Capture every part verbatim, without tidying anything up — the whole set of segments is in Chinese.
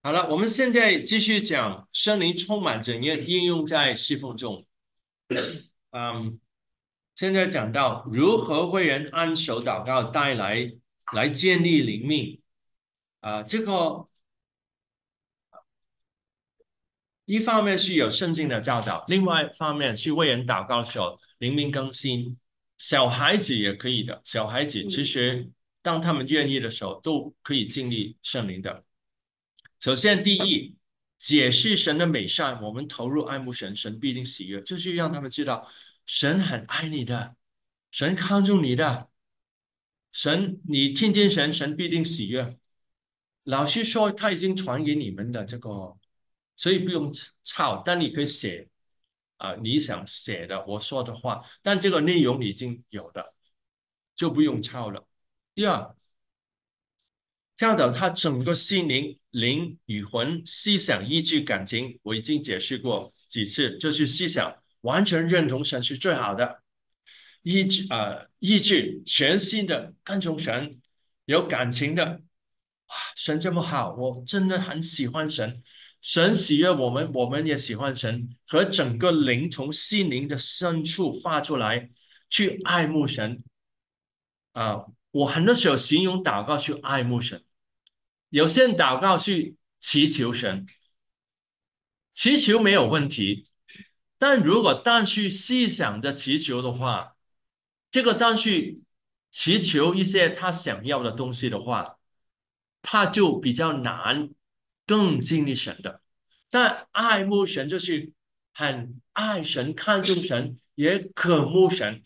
好了，我们现在继续讲圣灵充满怎样应用在侍奉中。嗯，现在讲到如何为人按手祷告带来来建立灵命啊、这个一方面是有圣经的教导，另外一方面是为人祷告的时候灵命更新。小孩子也可以的，小孩子其实当他们愿意的时候，都可以经历圣灵的。首先，第一，解释神的美善，我们投入爱慕神，神必定喜悦，就是让他们知道神很爱你的，神看重你的，神你听见神，神必定喜悦。老师说他已经传给你们的这个，所以不用抄，但你可以写啊、你想写的我说的话，但这个内容已经有了，就不用抄了。第二，教导他整个心灵、灵与魂、思想、意志、感情，我已经解释过几次，就是思想完全认同神是最好的，意志呃意志全新的跟从神，有感情的，哇，神这么好，我真的很喜欢神，神喜悦我们，我们也喜欢神，和整个灵从心灵的深处发出来，去爱慕神啊、我很多时候形容祷告去爱慕神。有些人祷告去祈求神，祈求没有问题，但如果单去细想着祈求的话，这个单去祈求一些他想要的东西的话，他就比较难更经历神的。但爱慕神就是很爱神、看重神，也渴慕神。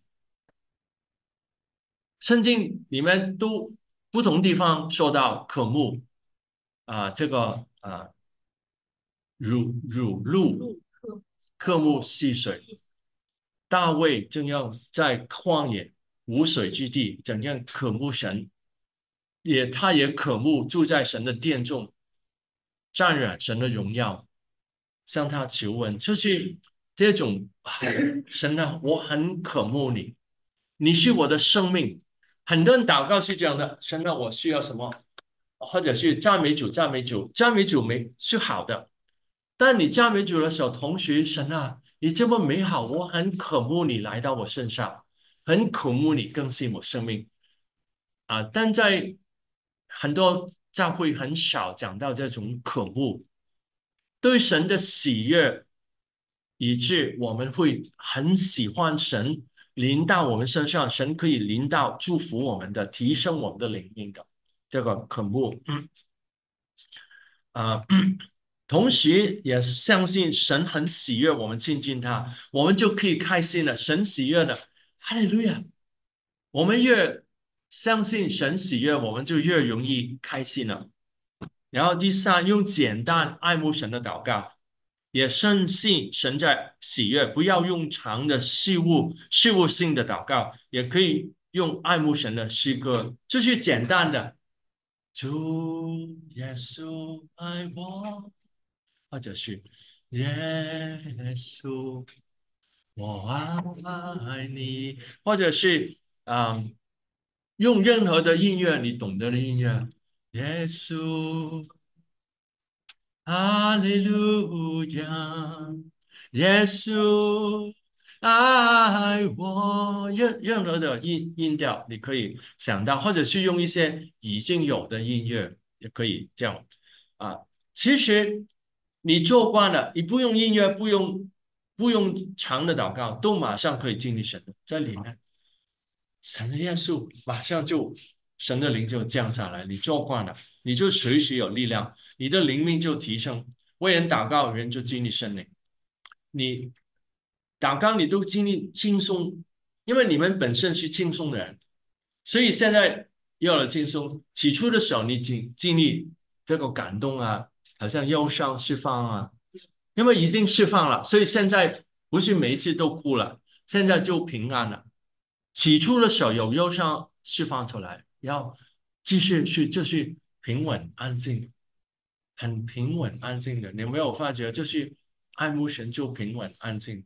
圣经里面都不同地方说到渴慕啊、这个啊。乳乳鹿，渴慕溪水。大卫正要在旷野无水之地，怎样渴慕神，也他也渴慕住在神的殿中，沾染神的荣耀，向他求问，就是这种啊神啊，我很渴慕你，你是我的生命。很多人祷告是这样的，神啊，我需要什么，或者是赞美主，赞美主，赞美主没是好的。但你赞美主的时候，同时神啊，你这么美好，我很渴慕你来到我身上，很渴慕你更新我生命啊。但在很多教会很少讲到这种渴慕，对神的喜悦，以致我们会很喜欢神临到我们身上，神可以临到祝福我们的，提升我们的灵命的这个渴慕。啊、同时也相信神很喜悦我们亲近他，我们就可以开心了。神喜悦的，哈利路亚！我们越相信神喜悦，我们就越容易开心了。然后第三，用简单爱慕神的祷告，也深信神在喜悦，不要用长的事物事物性的祷告，也可以用爱慕神的诗歌，就是简单的。主耶稣爱我，或者是耶稣我爱你，或者是嗯，用任何的音乐，你懂得的音乐，耶稣哈利路亚，耶稣爱我，任任何的音音调你可以想到，或者是用一些已经有的音乐也可以这样啊。其实你做惯了，你不用音乐，不用不用长的祷告，都马上可以经历神的在里面。神的耶稣马上就神的灵就降下来，你做惯了，你就随时有力量，你的灵命就提升。为人祷告，人就经历圣灵。你祷告，你都经历轻松，因为你们本身是轻松的人，所以现在有了轻松。起初的时候，你经经历这个感动啊，好像忧伤释放啊，因为已经释放了，所以现在不是每一次都哭了，现在就平安了。起初的时候有忧伤释放出来，要继续去就是平稳安静，很平稳安静的。你有没有发觉，就是爱慕神就平稳安静？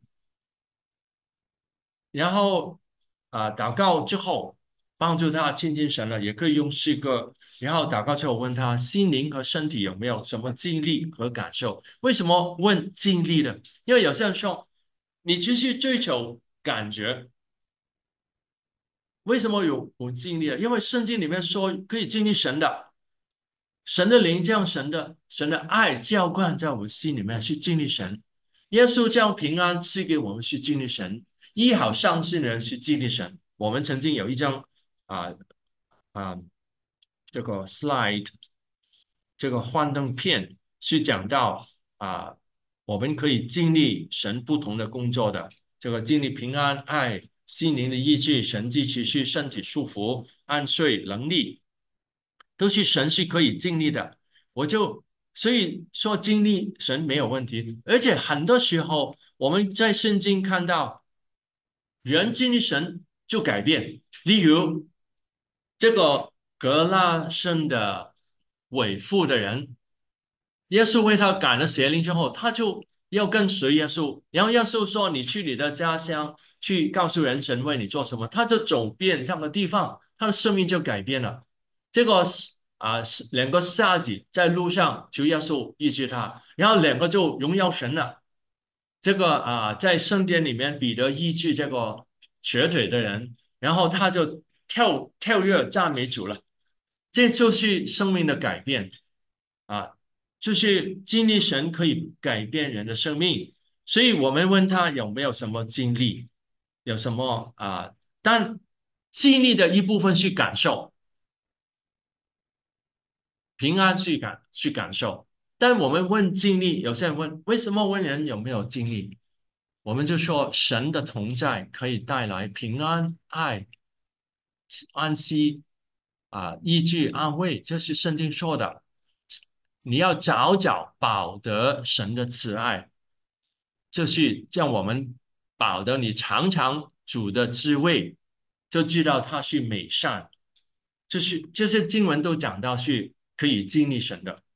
然后啊、祷告之后帮助他亲近神了，也可以用诗歌然后祷告之后问他心灵和身体有没有什么经历和感受？为什么问经历呢？因为有些人说你继续追求感觉，为什么有不经历呢？因为圣经里面说可以经历神的，神的灵降神的神的爱浇灌在我们心里面去经历神，耶稣将平安赐给我们去经历神，医好伤心的人去经历神。我们曾经有一张啊啊这个 slide 这个幻灯片是讲到啊，我们可以经历神不同的工作的，这个经历平安、爱、心灵的医治、神迹持续、身体束缚、安睡、能力，都是神是可以经历的。我就所以说经历神没有问题，而且很多时候我们在圣经看到人经历神就改变，例如这个格拉森的伪妇的人。耶稣为他赶了邪灵之后，他就要跟随耶稣。然后耶稣说：“你去你的家乡，去告诉人神为你做什么。”他就走遍这样的地方，他的生命就改变了。这个啊，两个瞎子在路上求耶稣医治他，然后两个就荣耀神了。这个啊，在圣殿里面，彼得医治这个瘸腿的人，然后他就跳跳跃赞美主了。这就是生命的改变啊，就是经历神可以改变人的生命。所以我们问他有没有什么经历，有什么啊？但经历的一部分是感受，平安去感去感受。但我们问经历，有些人问为什么问人有没有经历，我们就说神的同在可以带来平安、爱、安息啊、医治、安慰，这是圣经说的。你要找找保得神的慈爱，就是叫我们保得你尝尝主的滋味，就知道他是美善。就是这些经文都讲到是可以经历神的。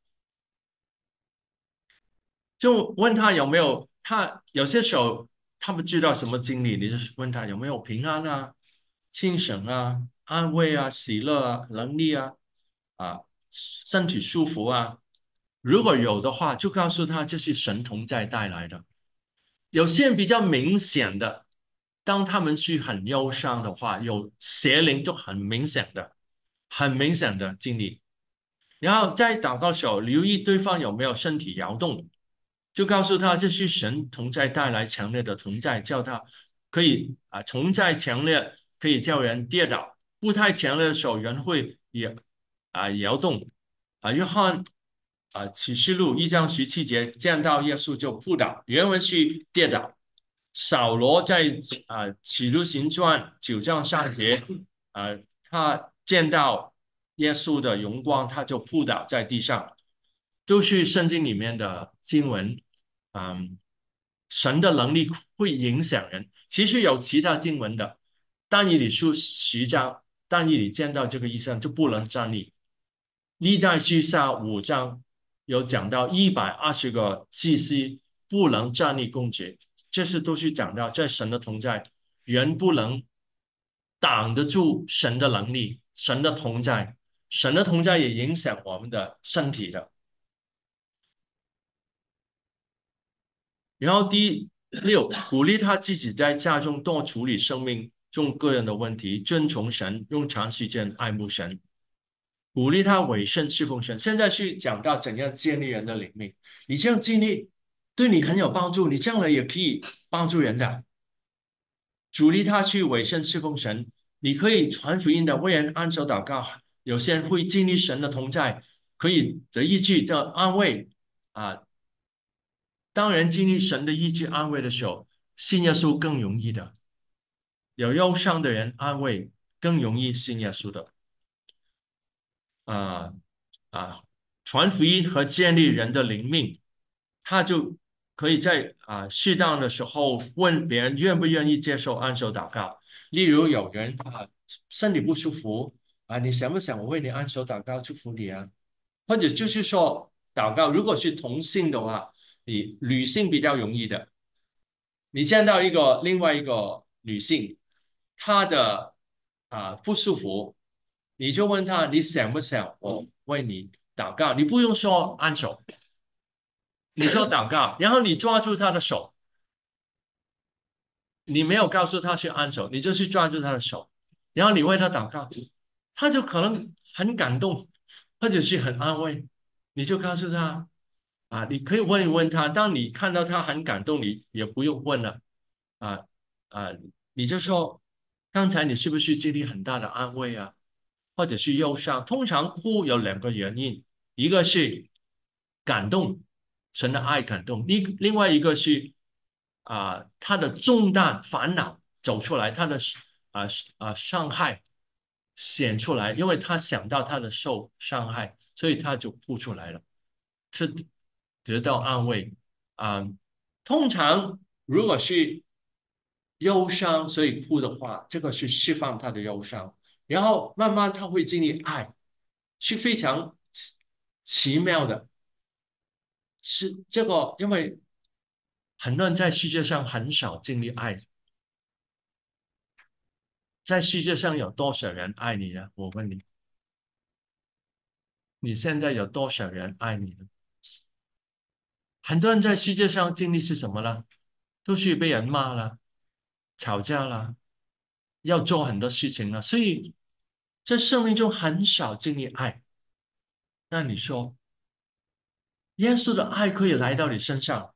就问他有没有，他有些时候他不知道什么经历，你就问他有没有平安啊、清醒啊、安慰啊、喜乐啊、能力啊、啊身体舒服啊。如果有的话，就告诉他这是神同在带来的。有些人比较明显的，当他们是很忧伤的话，有邪灵就很明显的、很明显的经历。然后在祷告时候，留意对方有没有身体摇动，就告诉他这是神同在带来强烈的同在，叫他可以啊同在强烈，可以叫人跌倒，不太强烈的时候，人会也啊摇动啊。约翰啊启示录一章十七节见到耶稣就扑倒，原文是跌倒。扫罗在啊启路行传九章上节啊，他见到耶稣的荣光，他就扑倒在地上，都是圣经里面的经文。嗯，神的能力会影响人。其实有其他经文的，但以理书十章，但以理见到这个医生就不能站立。历代志下五章有讲到一百二十个祭司不能站立供职，这是都是讲到在神的同在，人不能挡得住神的能力，神的同在，神的同在也影响我们的身体的。然后第六，鼓励他自己在家中多处理生命中个人的问题，遵从神，用长时间爱慕神，鼓励他委身侍奉神。现在是讲到怎样建立人的灵命，你这样建立对你很有帮助，你将来也可以帮助人的。鼓励他去委身侍奉神，你可以传福音的，为人按手祷告。有些人会经历神的同在，可以得医治的安慰啊。当人经历神的医治安慰的时候，信耶稣更容易的。有忧伤的人安慰更容易信耶稣的。啊啊，传福音和建立人的灵命，他就可以在啊适当的时候问别人愿不愿意接受按手祷告。例如有人啊身体不舒服啊，你想不想我为你按手祷告祝福你啊？或者就是说祷告，如果是同性的话，你女性比较容易的。你见到一个另外一个女性，她的啊不舒服， 你就问他你想不想我为你祷告？你不用说按手，你说祷告，然后你抓住他的手，你没有告诉他去按手，你就去抓住他的手，然后你为他祷告，他就可能很感动，或者是很安慰，你就告诉他啊，你可以问一问他，当你看到他很感动，你也不用问了啊啊，你就说刚才你是不是经历很大的安慰啊，或者是忧伤？通常哭有两个原因，一个是感动，神的爱感动，另另外一个是啊、他的重担烦恼走出来，他的啊啊、伤害显出来，因为他想到他的受伤害，所以他就哭出来了，是得到安慰啊、通常如果是忧伤，所以哭的话，这个是释放他的忧伤，然后慢慢他会经历爱，是非常奇奇妙的。是这个，因为很多人在世界上很少经历爱，在世界上有多少人爱你呢？我问你，你现在有多少人爱你呢？很多人在世界上经历是什么呢？都是被人骂了、吵架了，要做很多事情了，所以在生命中很少经历爱。那你说，耶稣的爱可以来到你身上？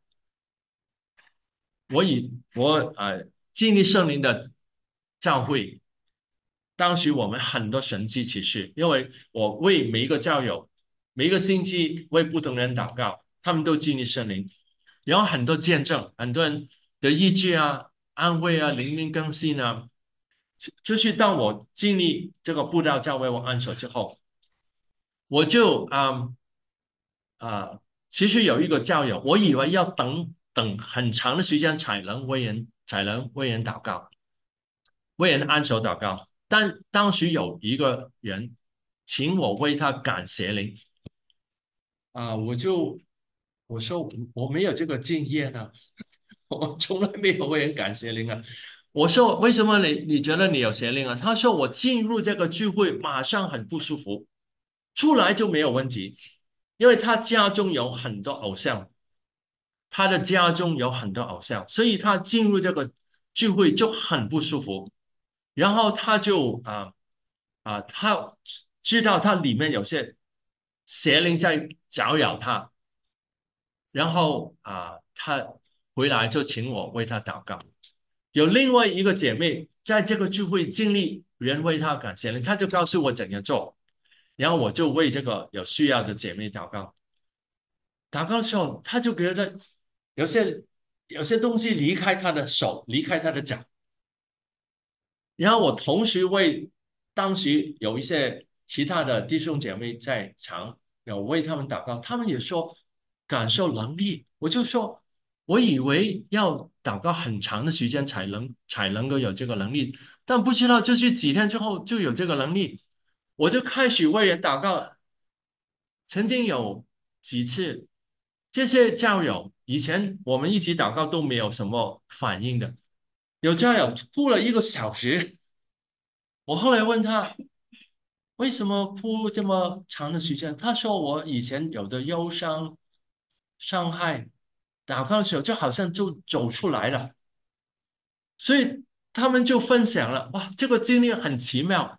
我以我呃经历圣灵的教会，当时我们很多神迹奇事，因为我为每一个教友，每一个星期为不同人祷告，他们都经历圣灵，然后很多见证，很多人的医治啊、安慰啊、灵命更新啊，就是当我经历这个布道教为我按手之后，我就啊啊，其实有一个教友，我以为要等等很长的时间才能为人才能为人祷告。为人按手祷告，但当时有一个人请我为他赶邪灵啊，我就我说我没有这个经验啊，我从来没有为人赶邪灵啊。我说为什么你你觉得你有邪灵啊？他说我进入这个聚会马上很不舒服，出来就没有问题，因为他家中有很多偶像，他的家中有很多偶像，所以他进入这个聚会就很不舒服。然后他就啊啊，他知道他里面有些邪灵在搅扰他，然后啊，他回来就请我为他祷告。有另外一个姐妹在这个聚会经历人为她感邪灵，她就告诉我怎样做，然后我就为这个有需要的姐妹祷告。祷告的时候，她就觉得有些有些东西离开她的手，离开她的脚。然后我同时为当时有一些其他的弟兄姐妹在场，有为他们祷告，他们也说感受能力。我就说，我以为要祷告很长的时间才能才能够有这个能力，但不知道就是几天之后就有这个能力，我就开始为人祷告。曾经有几次，这些教友以前我们一起祷告都没有什么反应的，有教友哭了一个小时。我后来问他为什么哭这么长的时间，他说我以前有的忧伤、伤害，祷告的时候就好像就走出来了，所以他们就分享了，哇，这个经历很奇妙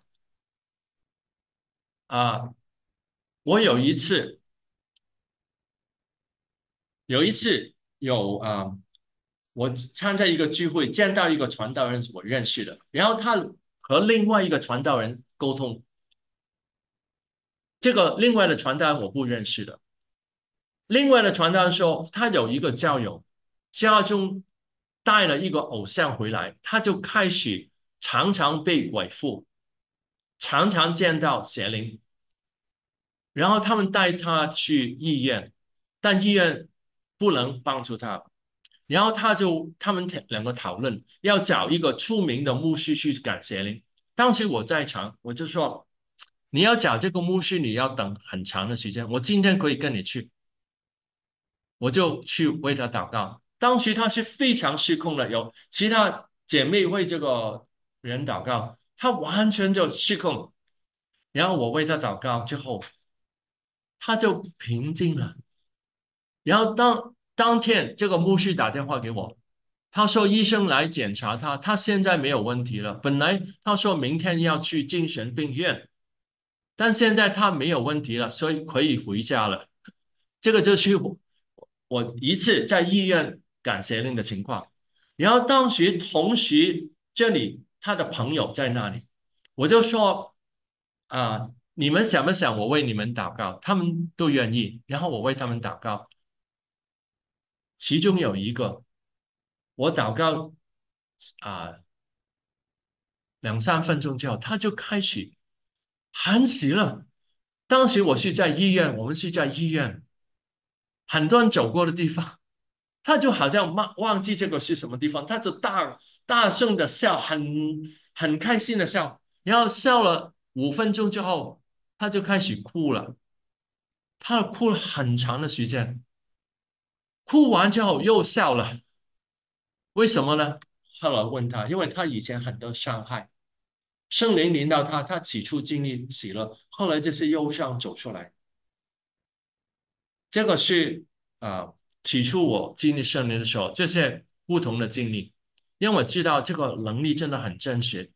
啊！我有一次，有一次有啊，我参加一个聚会，见到一个传道人，我认识的，然后他和另外一个传道人沟通，这个另外的传道人我不认识的。另外的传道人说，他有一个教友，家中带了一个偶像回来，他就开始常常被鬼附，常常见到邪灵，然后他们带他去医院，但医院不能帮助他，然后他就他们两个讨论要找一个出名的牧师去赶邪灵。当时我在场，我就说你要找这个牧师，你要等很长的时间，我今天可以跟你去。我就去为他祷告。当时他是非常失控的，有其他姐妹为这个人祷告，他完全就失控。 然后我为他祷告之后，他就平静了。然后当当天这个牧师打电话给我，他说医生来检查他，他现在没有问题了。本来他说明天要去精神病院，但现在他没有问题了，所以可以回家了。这个就是我我一次在医院感谢令的情况。然后当时同时这里他的朋友在那里，我就说啊，你们想不想我为你们祷告？他们都愿意，然后我为他们祷告。其中有一个，我祷告啊两三分钟之后，他就开始喊喜了。当时我是在医院，我们是在医院，很多人走过的地方，他就好像忘忘记这个是什么地方，他就大大声的笑，很很开心的笑，然后笑了五分钟之后，他就开始哭了，他哭了很长的时间，哭完之后又笑了，为什么呢？后来问他，因为他以前很多伤害，圣灵临到他，他起初经历喜乐，后来这些忧伤走出来。这个是啊、呃起初我经历圣灵的时候，这些不同的经历，因为我知道这个能力真的很真实。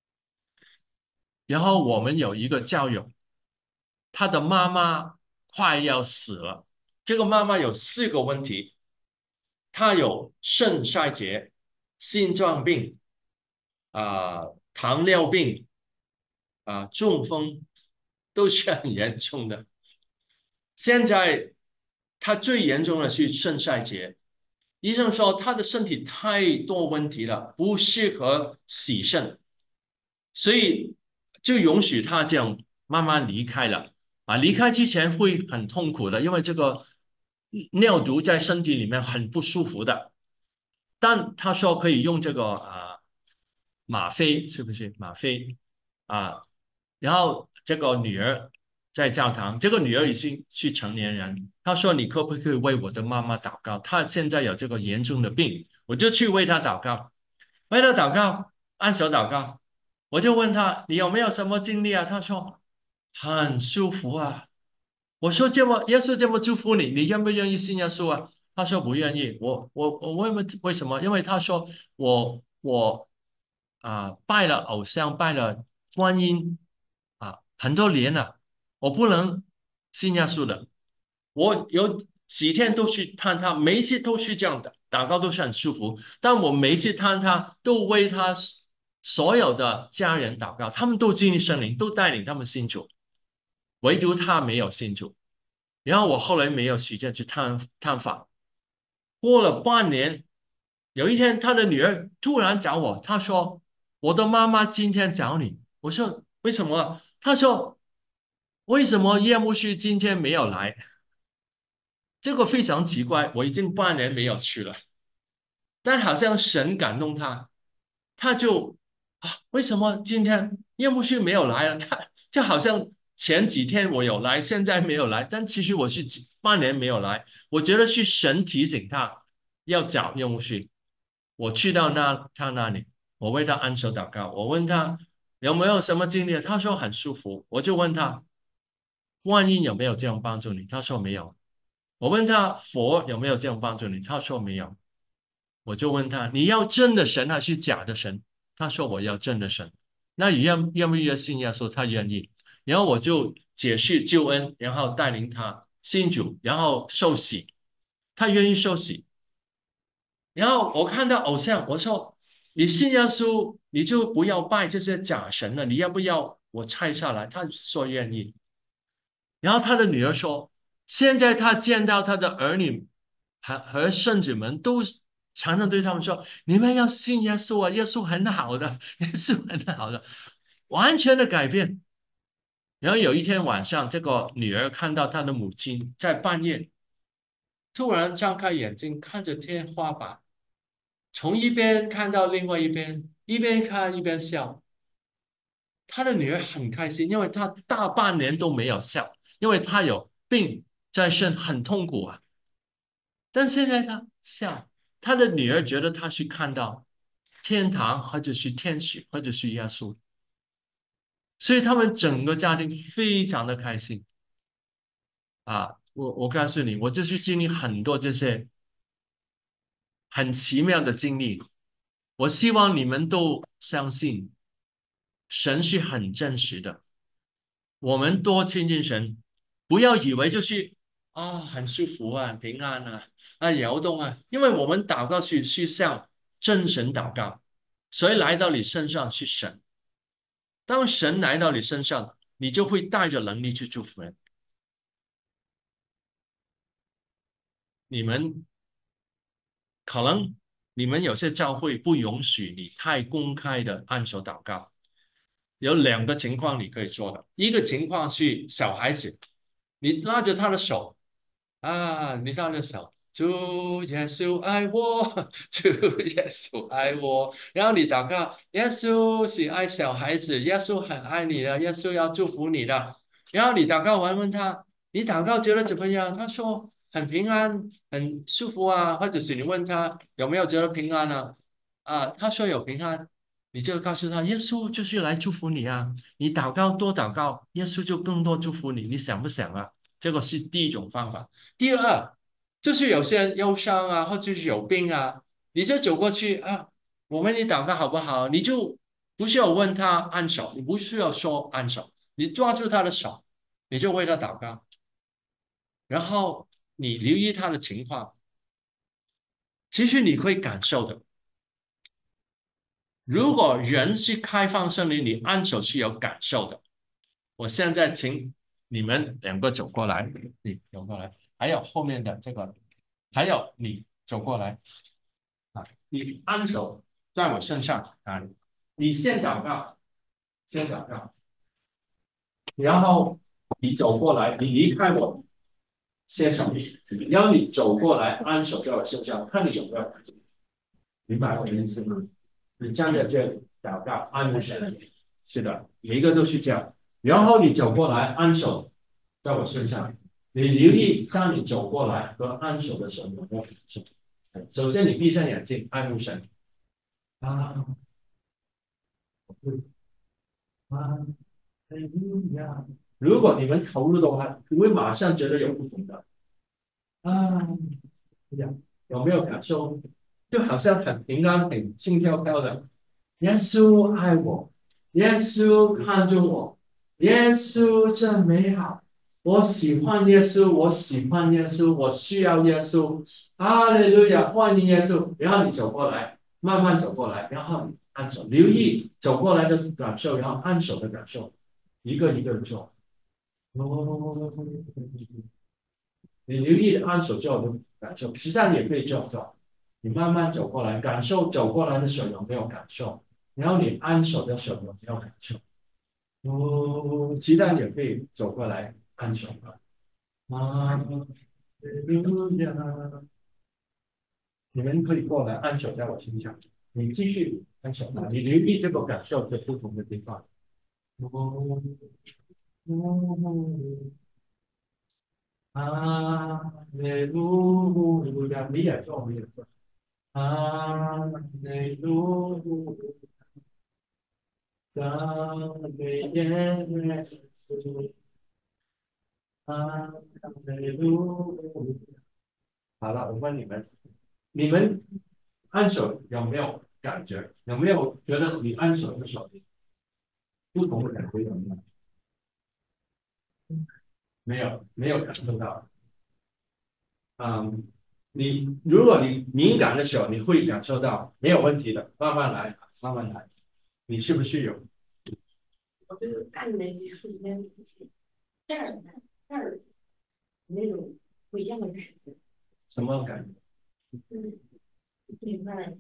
然后我们有一个教友，他的妈妈快要死了，这个妈妈有四个问题，她有肾衰竭、心脏病、啊、糖尿病、啊、中风，都是很严重的。现在他最严重的是肾衰竭，医生说他的身体太多问题了，不适合洗肾，所以就允许他这样慢慢离开了。啊，离开之前会很痛苦的，因为这个尿毒在身体里面很不舒服的。但他说可以用这个啊吗啡，是不是吗啡啊？然后这个女儿在教堂，这个女儿已经是成年人，她说你可不可以为我的妈妈祷告？她现在有这个严重的病，我就去为她祷告，为她祷告，按手祷告。我就问她你有没有什么经历啊？她说很舒服啊。我说这么耶稣这么祝福你，你愿不愿意信耶稣啊？他说不愿意。我我我问问为什么？因为他说我我啊、拜了偶像，拜了观音啊很多年了，我不能信耶稣的。我有几天都去探他，每一次都是这样的，祷告都是很舒服。但我每一次探他，都为他所有的家人祷告，他们都经历圣灵，都带领他们信主，唯独他没有信主。然后我后来没有时间去探探访。过了半年，有一天他的女儿突然找我，她说：“我的妈妈今天找你。”我说：“为什么？”她说：“为什么叶牧师今天没有来？”这个非常奇怪，我已经半年没有去了，但好像神感动他，他就啊，为什么今天叶牧师没有来了？他就好像前几天我有来，现在没有来，但其实我是几半年没有来。我觉得是神提醒他要找叶牧师。我去到那他那里，我为他安手祷告。我问他有没有什么经历，他说很舒服。我就问他万一有没有这样帮助你？他说没有。我问他佛有没有这样帮助你？他说没有。我就问他你要真的神还是假的神？他说我要真的神。那你愿愿不愿意信耶稣？他愿意。然后我就解释救恩，然后带领他信主，然后受洗。他愿意受洗。然后我看到偶像，我说你信耶稣，你就不要拜这些假神了。你要不要我拆下来？他说愿意。然后他的女儿说，现在他见到他的儿女和和孙子们都常常对他们说，你们要信耶稣啊，耶稣很好的，耶稣很好的，完全的改变。然后有一天晚上，这个女儿看到她的母亲在半夜突然张开眼睛看着天花板，从一边看到另外一边，一边看一边笑。他的女儿很开心，因为她大半年都没有笑，因为她有病在身，很痛苦啊。但现在她笑，她的女儿觉得她是看到天堂，或者是天使，或者是耶稣。 所以他们整个家庭非常的开心啊！我我告诉你，我就去经历很多这些很奇妙的经历。我希望你们都相信神是很真实的。我们多亲近神，不要以为就是啊很舒服啊、很平安啊、啊摇动啊，因为我们祷告是是向真神祷告，所以来到你身上是神。当神来到你身上，你就会带着能力去祝福人。你们可能你们有些教会不允许你太公开的按手祷告，有两个情况你可以做的，一个情况是小孩子，你拉着他的手。啊，你看这首，主耶稣爱我，主耶稣爱我。然后你祷告，耶稣是爱小孩子，耶稣很爱你的，耶稣要祝福你的。然后你祷告完问他，你祷告觉得怎么样？他说很平安，很舒服啊。或者是你问他有没有觉得平安呢？啊，他说有平安，你就告诉他，耶稣就是来祝福你啊。你祷告多祷告，耶稣就更多祝福你。你想不想啊？这个是第一种方法。第二，就是有些人忧伤啊，或者是有病啊，你就走过去啊，我为你祷告好不好？你就不需要问他按手，你不需要说按手，你抓住他的手，你就为他祷告，然后你留意他的情况，其实你会感受的。如果人是开放圣灵，你按手是有感受的。我现在请你们两个走过来，你走过来，还有后面的这个，还有你走过来啊，你按手在我身上啊，你先祷告，先祷告，然后你走过来，你离开我些手，然后你走过来按手在我身上，看你有没有明白我的意思吗？你站在这里祷告，按摩神，是的，每一个都是这样。然后你走过来按手在我身上，你留意当你走过来和按手的时候有没有感受？首先你闭上眼睛，按摩神啊啊，如果你们投入的话，你会马上觉得有不同的啊，这样有没有感受？就好像很平安、很轻飘飘的。耶稣爱我，耶稣看着我，耶稣真美好。我喜欢耶稣，我喜欢耶稣，我需要耶稣。哈利路亚，欢迎耶稣。然后你走过来，慢慢走过来，然后你按手，留意走过来的感受，然后按手的感受，一个一个做。哦，你留意按手之后的感受，实际上你也可以这样做。你慢慢走过来，感受走过来的时候有没有感受？然后你按手的时候有没有感受？哦，其他也可以走过来按手的。啊，你们可以过来按手在我身上，你继续按手啊，你留意这个感受在不同的地方。哦，哦，啊，耶路亚，你也做，你也做。啊，耶路亚，美耶稣，啊，耶路亚。好了，我问你们，你们按手有没有感觉？有没有觉得你按手的时候不同的感觉有没有？没有，没有感受到。嗯，你如果你敏感的时候，你会感受到，没有问题的，慢慢来，慢慢来。你是不是有我就是按的一瞬间，这儿这儿那种不一样的感觉。 什么感觉？ 嗯，这一块儿，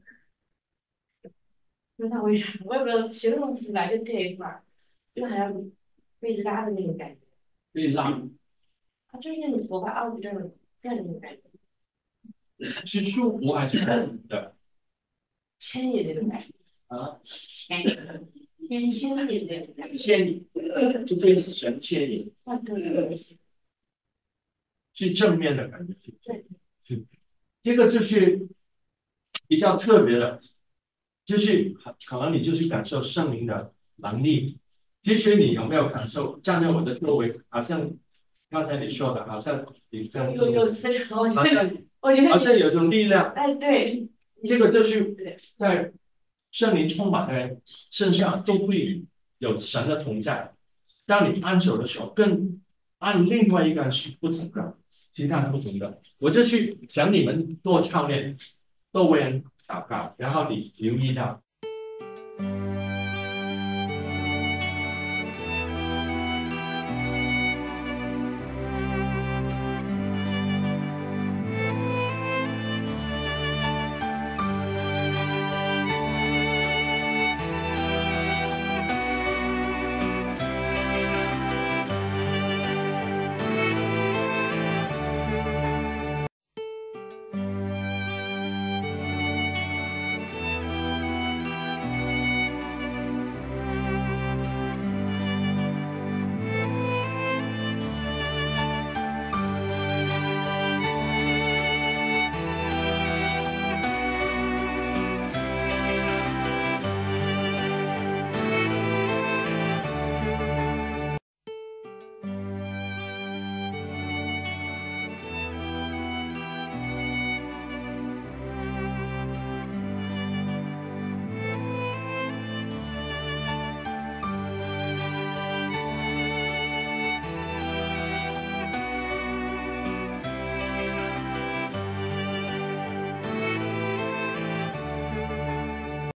不知道为啥，我也不知道形容词吧，就这一块儿，就好像被拉的那种感觉。 被拉， 啊，就是那种头发凹这儿这样的那种感觉， 是舒服还是痛的？ 牵引那种感觉， 啊， 牵引，牵牵引那种感觉。 牵引，就被神牵引， 啊，对对对是正面的感觉。 对， 是，这个就是比较特别的，就是可能你就是感受圣灵的能力其实你有没有感受站在我的周围，好像刚才你说的，好像你跟有有磁场，我觉好像得我觉得好像有种力量， 哎对， 这个就是在圣灵充满的人身上都会有神的同在。当你按手的时候，跟按另外一个人是不同的，其他不同的。我就去想你们多操练，多为人祷告，然后你留意到。